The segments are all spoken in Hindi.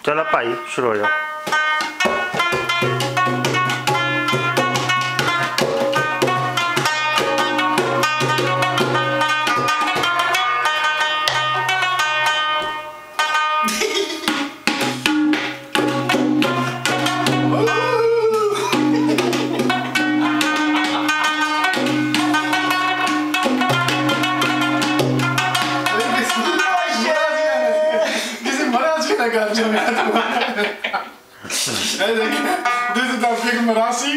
चलो भाई शुरू हो जाओ। This is the big Marashi.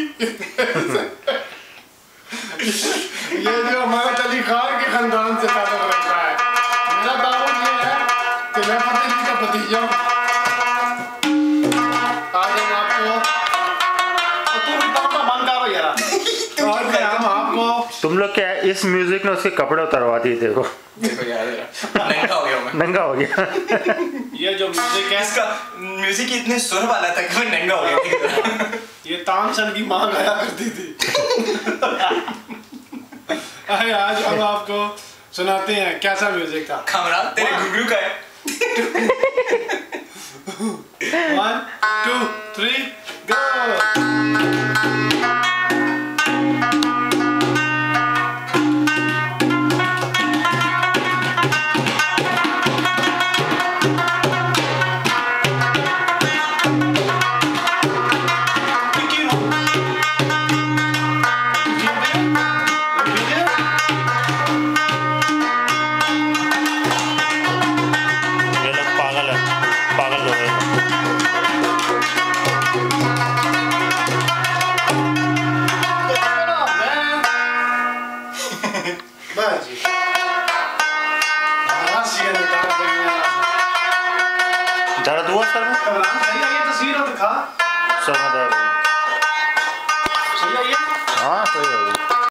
ये जो हमारा अली खान के खानदान से ताल्लुक़ रखता है। मेरा दावा ये है कि मैं फतेह जी का भतीजा हूँ। आज हम आपको तू ताबला बंद करो यार। आज हम आपको तुम लोग क्या इस म्यूजिक ने उसके कपड़े उतरवा दिए। देखो यार नंगा हो गया मैं। नंगा हो गया। ये जो म्यूजिक है इसका म्यूजिक इतने सुर वाला था कि मैं नंगा हो गया। ये तानसेन की माँ गाया करती थी। आज हम आपको सुनाते हैं कैसा म्यूजिक था। कमरा तेरे घुंघरू का है। 1 2 3 go। दर्द हुआ सर में? सही आई है तस्वीर दिखा। सर में दर्द। सही आई है? हाँ सही है।